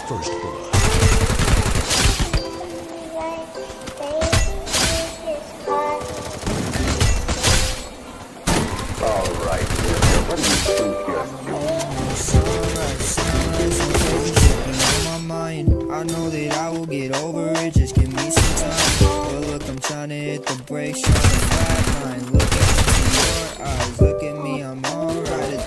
first blood. All right, what do you think you're doing? Sunrise, some crazy shit been on my mind. I know that I will get over it, just give me some time. But look, I'm trying to hit the brakes, trying to flatline. Look into your eyes, look at me, I'm alright.